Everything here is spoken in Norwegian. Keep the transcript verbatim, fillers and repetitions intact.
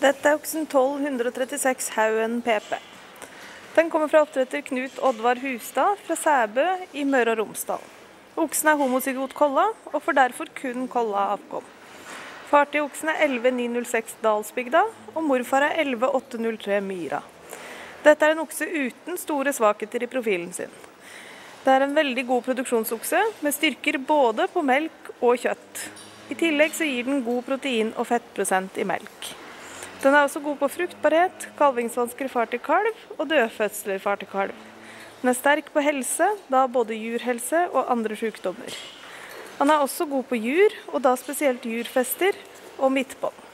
Dette er oksen tolv trettiseks Haugen P P. Den kommer fra oppdretter Knut Oddvar Hustad fra Sæbø i Møre og Romsdal. Oksen er homozygot kolla, og får derfor kun kolla avkom. Far til oksen er elleve ni null seks Dalsbygda, og morfar er elleve åtte null tre Myra. Dette er en okse uten store svakheter i profilen sin. Det er en veldig god produksjonsokse, med styrker både på melk og kjøtt. I tillegg så gir den god protein- og fettprosent i melk. Den er også god på fruktbarhet, kalvingsvansker far til kalv og dødfødsler far til kalv. Den er sterk på helse, da både jurhelse og andre sykdommer. Han er også god på jur, og da spesielt jurfester og midtbånd.